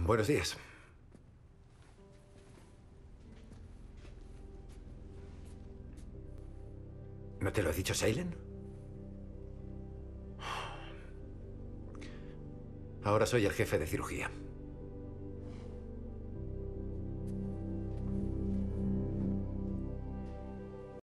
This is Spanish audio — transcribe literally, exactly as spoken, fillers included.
Buenos días. ¿No te lo ha dicho Salem? Ahora soy el jefe de cirugía.